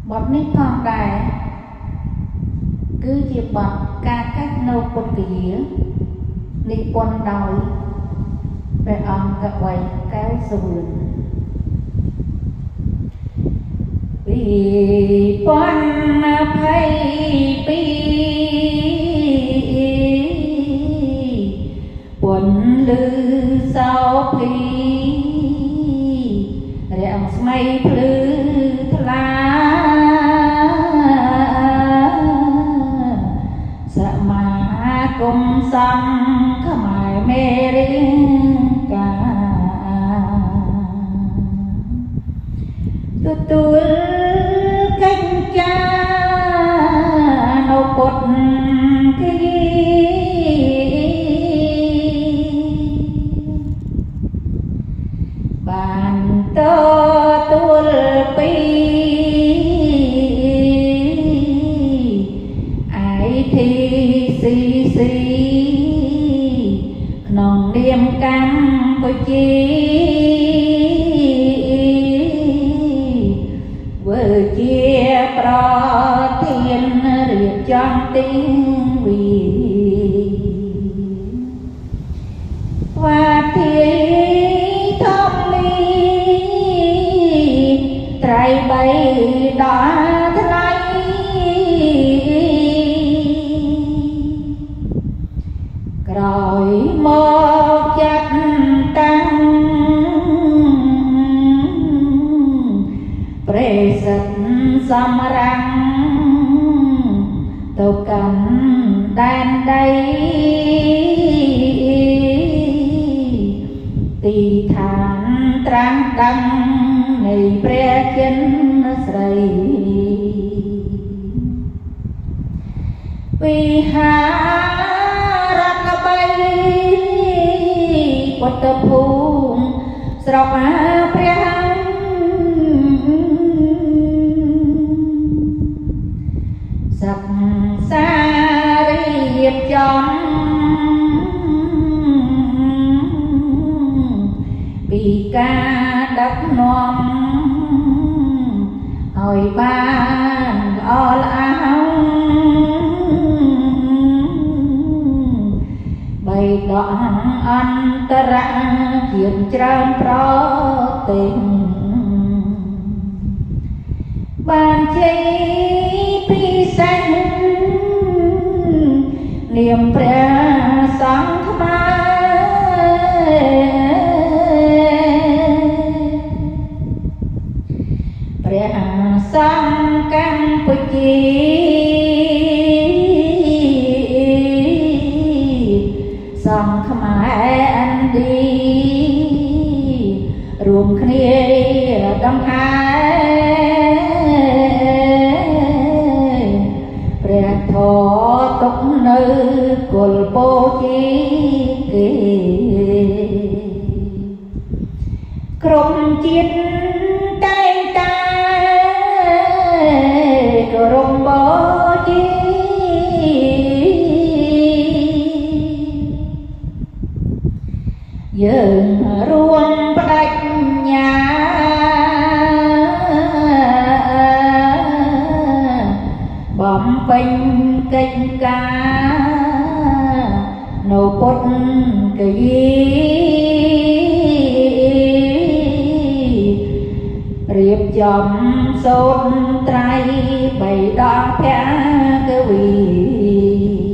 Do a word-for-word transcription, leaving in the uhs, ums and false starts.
บทนี้ផងដែរគឺជាបទការកាត់នៅពុទ្ធគយានិពន្ធដោយព្រះអង្គកវីកែវសវឿនពីពាន់ភ័យពីពន់លឺសោភីរាំងស្មៃភ្លឺថ្លាសមាគមសង្ឃខ្មែរមេរៀងកាទទួលកិច្ចការនៅពុទ្ធគយាបានទទួលពីไอทีซีซีក្នុងនាមកម្ពុជាធ្វើជាប្រធានរៀបចំទីវិវាទាធម្មីត្រៃបីដល់ថ្លៃក្រោយមកចាត់តាំងព្រះសិទ្ធសម្រាំងទៅកាន់ដែនដីទីឋានត្រាំងដឹងនៃព្រះចិនស្រីវិហារកបីពុទ្ធភូមិស្រុកព្រះសិក្សារៀបចំពីការដឹកនាំឲ្យបានល្អល្អបីដកអន្តរជាតិច្រើនប្រទេសបានជ័យពិសេសនាមព្រះសង្ឃខ្មែរព្រះសង្ឃកម្ពុជាសង្ឃខ្មែរឥណ្ឌារួមគ្នាដង្ហែព្រះធម៌ទុកនៅគុលពោជាគេក្រុមជាតិតែងតែគោរពបូជាយើងរួមបដិញ្ញាបំពេញកិច្ចការនៅពុទ្ធគយារៀបចំសូត្រត្រៃបៃដកភគវី